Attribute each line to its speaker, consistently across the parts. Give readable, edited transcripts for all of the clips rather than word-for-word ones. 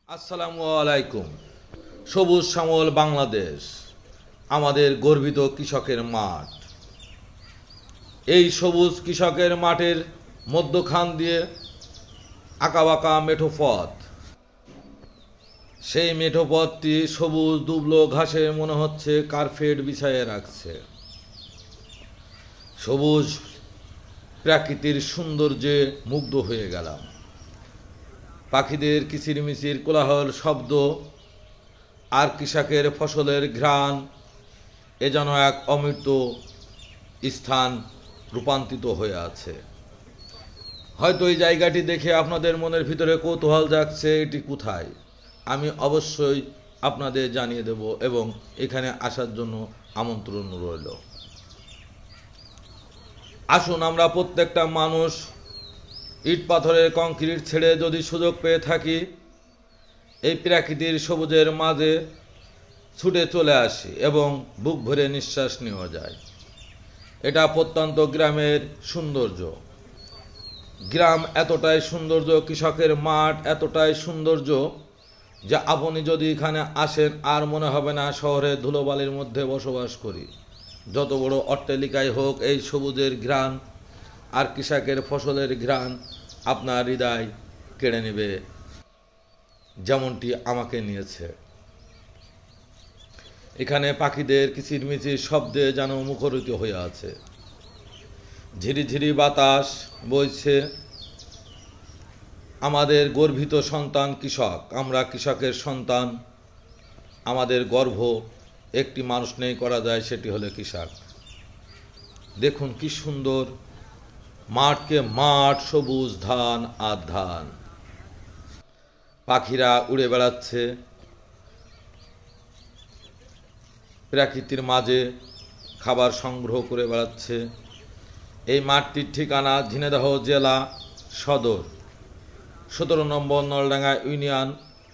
Speaker 1: আসসালামু আলাইকুম। সবুজ শ্যামল বাংলাদেশ আমাদের গর্বিত কৃষকের মাঠ। এই সবুজ কৃষকের মাঠের মধ্যখান দিয়ে আঁকাবাঁকা মেঠো পথ। সেই মেঠো পথটি সবুজ দুবলো ঘাসে মনে হচ্ছে কার্পেট বিছাইয়ে রাখছে। সবুজ প্রাকৃতির সৌন্দর্যে মুগ্ধ হয়ে গেলাম। পাখিদের কিচিরমিচির কোলাহল শব্দ আর কৃষকের ফসলের ঘ্রাণ এ যেন এক অমৃত স্থান রূপান্তরিত হয়ে আছে। হয়তো এই জায়গাটি দেখে আপনাদের মনের ভিতরে কৌতূহল জাগছে, এটি কোথায়? আমি অবশ্যই আপনাদের জানিয়ে দেব এবং এখানে আসার জন্য আমন্ত্রণ রইল। আসুন আমরা প্রত্যেকটা মানুষ ইট পাথরের কংক্রিট ছেড়ে যদি সুযোগ পেয়ে থাকি, এই প্রাকৃতির সবুজের মাঝে ছুটে চলে আসি এবং বুক ভরে নিঃশ্বাস নেওয়া যায়। এটা প্রত্যন্ত গ্রামের সৌন্দর্য। গ্রাম এতটাই সৌন্দর্য, কৃষকের মাঠ এতটাই সৌন্দর্য যে আপনি যদি এখানে আসেন আর মনে হবে না শহরের ধুলোবালির মধ্যে বসবাস করি। যত বড় অট্টালিকায় হোক, এই সবুজের ঘ্রাণ আর কৃষকের ফসলের ঘ্রাণ আপনার হৃদয় কেড়ে নেবে, যেমনটি আমাকে নিয়েছে। এখানে পাখিদের কিচিরমিচির শব্দে যেন মুখরিত হয়ে আছে। ঝিরিঝিরি বাতাস বইছে। আমাদের গর্বিত সন্তান কৃষক, আমরা কৃষকের সন্তান। আমাদের গর্ব একটি মানুষ নেই করা যায়, সেটি হলো কৃষক। দেখুন কি সুন্দর মাঠকে মাঠ, সবুজ ধান আর ধান। পাখিরা উড়ে বেড়াচ্ছে প্রকৃতির মাঝে, খাবার সংগ্রহ করে বেড়াচ্ছে। এই মাঠটির ঠিকানা ঝিনাইদহ জেলা সদর, 17 নম্বর নলডাঙ্গা ইউনিয়ন।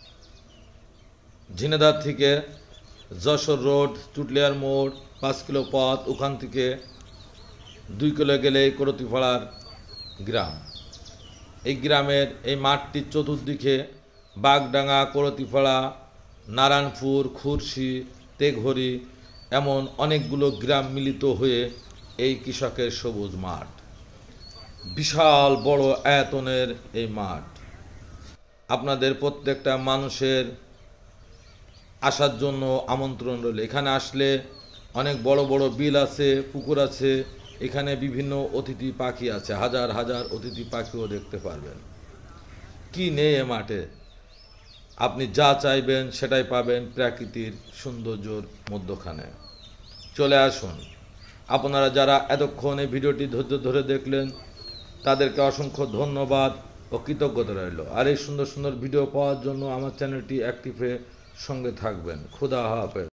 Speaker 1: ঝিনাইদহ থেকে যশোর রোড, চুটলিয়ার মোড় 5 কিলো পথ। ওখান থেকে 2 কিলো গেলেই করতিপাড়ার গ্রাম। এই গ্রামের এই মাঠটির চতুর্দিকে বাগডাঙ্গা, করতিপাড়া, নারায়ণপুর, খুরশি, তেঘরি এমন অনেকগুলো গ্রাম মিলিত হয়ে এই কৃষকের সবুজ মাঠ। বিশাল বড় আয়তনের এই মাঠ। আপনাদের প্রত্যেকটা মানুষের আসার জন্য আমন্ত্রণ রইল। এখানে আসলে অনেক বড় বড় বিল আছে, পুকুর আছে। এখানে বিভিন্ন অতিথি পাখি আছে, হাজার হাজার অতিথি পাখিও দেখতে পারবেন। কি নেই এ মাঠে? আপনি যা চাইবেন সেটাই পাবেন প্রাকৃতির সৌন্দর্যর মধ্যখানে। চলে আসুন। আপনারা যারা এতক্ষণ এই ভিডিওটি ধৈর্য ধরে দেখলেন, তাদেরকে অসংখ্য ধন্যবাদ ও কৃতজ্ঞতা রইল। আর এই সুন্দর সুন্দর ভিডিও পাওয়ার জন্য আমার চ্যানেলটি অ্যাক্টিভে সঙ্গে থাকবেন। খুদা হাফেজ।